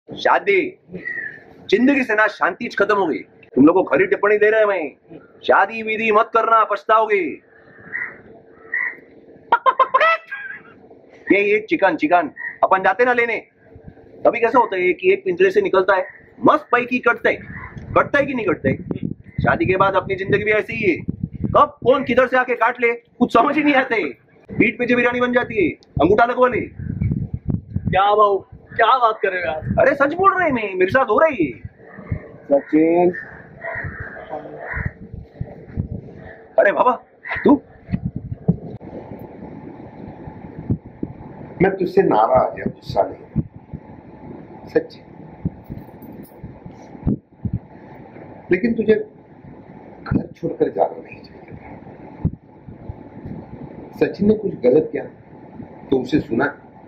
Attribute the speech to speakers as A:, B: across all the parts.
A: शादी जिंदगी से ना शांति खत्म हो गई। तुम लोगों को खरी टिप्पणी दे रहे हैं मैं। शादी विधि मत करना, पछताओगे। ये चिकन चिकन अपन जाते ना लेने, कभी कैसा होता है कि एक पिंजरे से निकलता है, मस्त पैकी कटता है कि नहीं कटता है। शादी के बाद अपनी जिंदगी भी ऐसी ही है, कब कौन किधर से आके काट ले कुछ समझ ही नहीं आते। पीठ पे जो बिरयानी बन जाती है, अंगूठा लगवा ले।
B: क्या भाऊ, क्या बात कर रहे हो यार?
A: अरे सच बोल रहे हैं, मैं, मेरे साथ हो रही है। सचिन, अरे बाबा तू।
C: मैं तुझसे नाराज या गुस्सा नहीं, सच्ची। लेकिन तुझे घर छोड़कर जाना नहीं चाहिए था। सचिन ने कुछ गलत किया तो उसे सुना,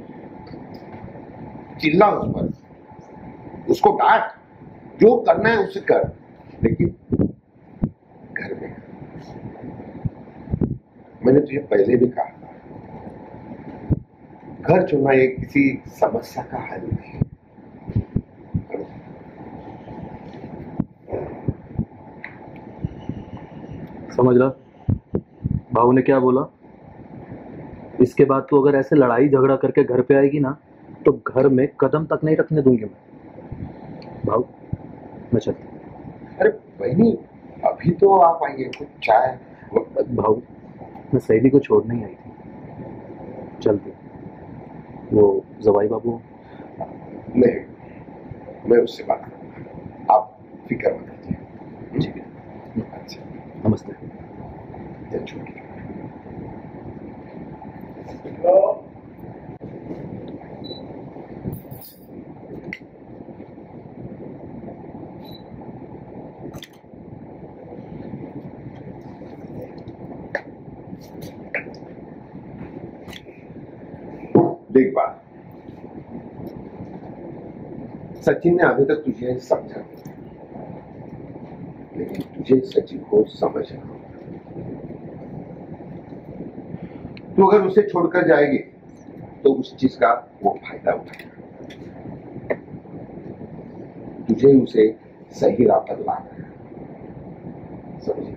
C: चिल्ला उस पर, उसको डांट, जो करना है उसे कर, लेकिन घर में। मैंने तुझे पहले भी कहा, घर छोड़ना ये किसी समस्या का हल नहीं।
B: समझ रहा भाऊ ने क्या बोला? इसके बाद तो अगर ऐसे लड़ाई झगड़ा करके घर पे आएगी ना, तो घर में कदम तक नहीं रखने दूंगी मैं। भाऊ मैं चलता।
C: अरे बहनी, अभी तो आप आइए, कुछ चाय।
B: भाऊ मैं सहेली को छोड़ने ही आई थी, चलते। वो जवाई बाबू?
C: नहीं, मैं उससे बात करूंगा, आप फिक्र मत कीजिए।
B: ठीक है,
C: अच्छा,
B: नमस्ते।
C: छोटी देख बात, सचिन ने अभी तक तुझे समझा, लेकिन तुझे सचिन को समझना होगा। तू अगर उसे छोड़कर जाएगी तो उस चीज का वो फायदा उठाएगा। तुझे उसे सही राह पर लाना है, समझे?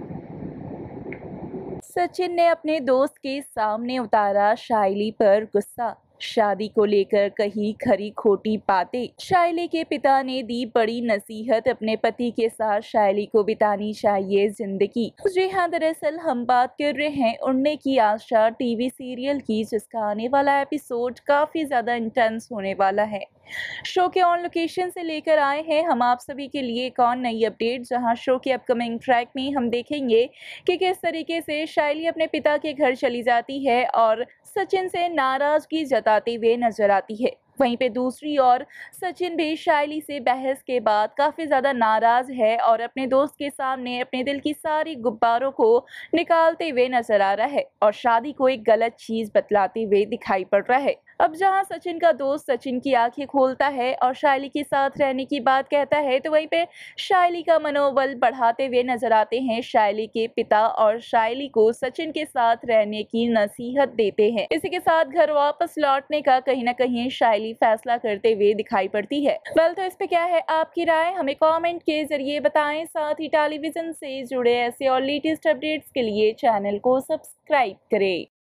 D: सचिन ने अपने दोस्त के सामने उतारा शाइली पर गुस्सा। शादी को लेकर कही खरी खोटी बातें। शाइली के पिता ने दी बड़ी नसीहत, अपने पति के साथ शाइली को बितानी चाहिए जिंदगी। जी हाँ, दरअसल हम बात कर रहे हैं उड़ने की आशा टीवी सीरियल की, जिसका आने वाला एपिसोड काफी ज्यादा इंटेंस होने वाला है। शो के ऑन लोकेशन से लेकर आए हैं हम आप सभी के लिए एक और नई अपडेट, जहां शो के अपकमिंग ट्रैक में हम देखेंगे कि किस तरीके से शाइली अपने पिता के घर चली जाती है और सचिन से नाराजगी जताते हुए नजर आती है। वहीं पे दूसरी ओर सचिन भी शाइली से बहस के बाद काफ़ी ज़्यादा नाराज़ है और अपने दोस्त के सामने अपने दिल की सारी गुब्बारों को निकालते हुए नजर आ रहा है और शादी को एक गलत चीज़ बतलाते हुए दिखाई पड़ रहा है। अब जहां सचिन का दोस्त सचिन की आंखें खोलता है और शाइली के साथ रहने की बात कहता है, तो वहीं पे शाइली का मनोबल बढ़ाते हुए नजर आते हैं शाइली के पिता और शाइली को सचिन के साथ रहने की नसीहत देते हैं। इसी के साथ घर वापस लौटने का कहीं ना कहीं शाइली फैसला करते हुए दिखाई पड़ती है। वेल, तो इस पे क्या है आपकी राय, हमें कॉमेंट के जरिए बताएं। साथ ही टेलीविजन से जुड़े ऐसे और लेटेस्ट अपडेट्स के लिए चैनल को सब्सक्राइब करें।